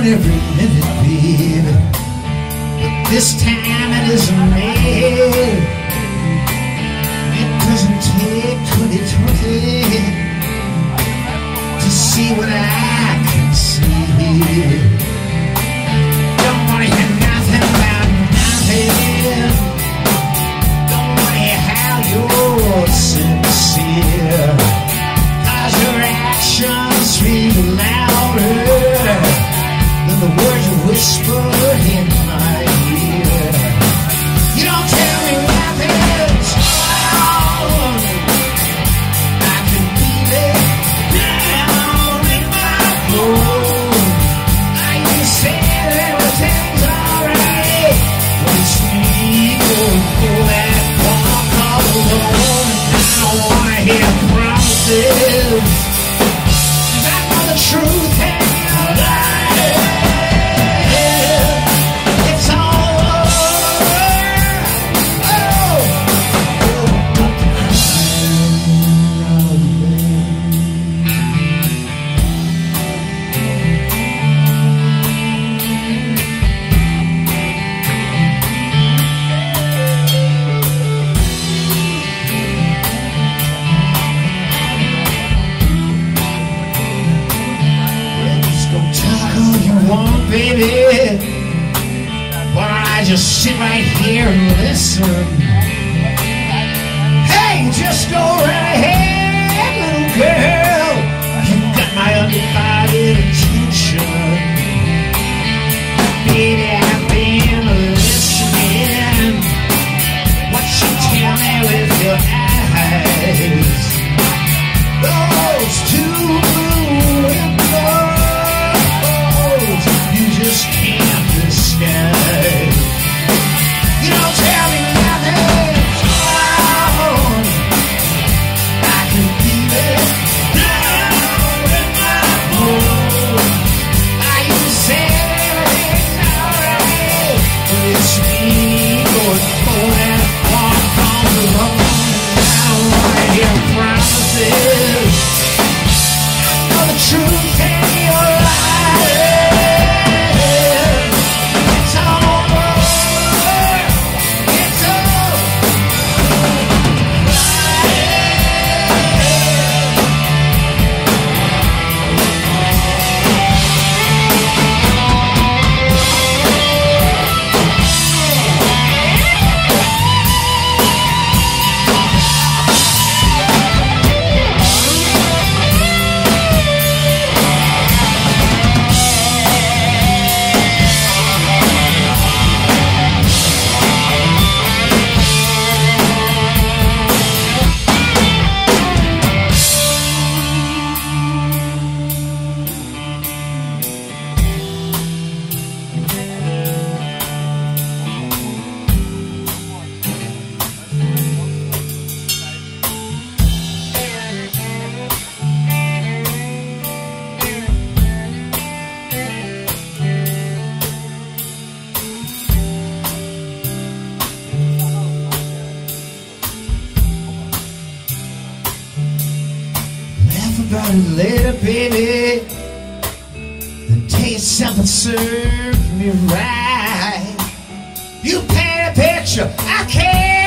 want every minute, baby, but this time it isn't me. It doesn't take 20/20 to see what I can see. Don't wanna hear nothing about nothing. Don't wanna hear how you're sincere, 'cause your actions speak louder than the words you whisper in my ear. You don't tell me nothing's wrong. I can feel it down in my bones. You said everything's alright, but it's me going for that one call alone. I don't wanna hear promises, 'cause I know the truth and you're lying. It's all over. Oh, but the baby, why don't I just sit right here and listen? Hey, just go right ahead, little girl. You got my undivided attention. Baby, I've been listening. What you tell me with your eyes, those two windows you just can't disguise. You don't tell me nothing's wrong. I can feel it down in my bones. I used to say everything's alright, but it's me going for that one call alone. I don't wanna hear promises. I know the truth and you're lying. About it later, baby, then tell yourself and serve me right. You paint a picture I can't